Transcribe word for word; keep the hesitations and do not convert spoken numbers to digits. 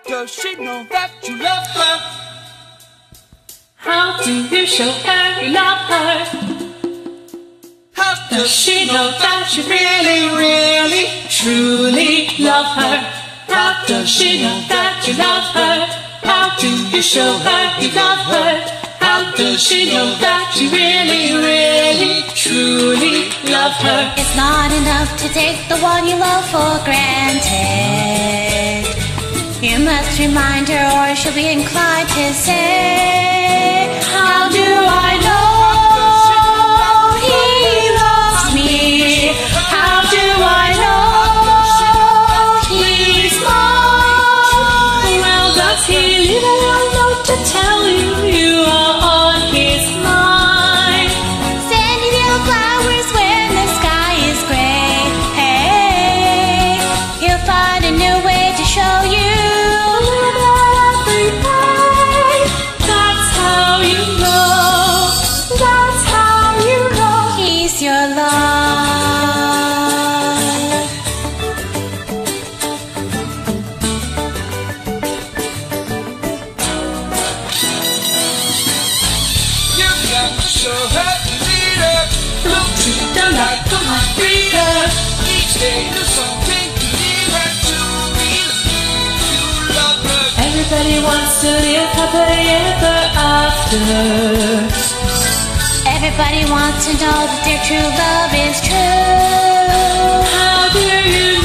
does she know that you love her? How do you show her you love her? How Does she know that you really, really, truly love her? How does she know that you love her? How do you show her you love her? How does she know that you really, really, truly love her? It's not enough to take the one you love for granted. You must remind her or she'll be inclined to say, how do I know he loves me? How do I know he's mine? Well, does he leave a little note to tell you you are on his mind? Sending you flowers when the sky is gray. Hey, he'll find a new way to show you. That's how you know. That's how you know He's your love. You've got to show her you need her. Don't treat her like a freaker. Each day there's something you need her to believe you love her. Everybody wants to live happily ever after. Everybody wants to know that their true love is true. How do you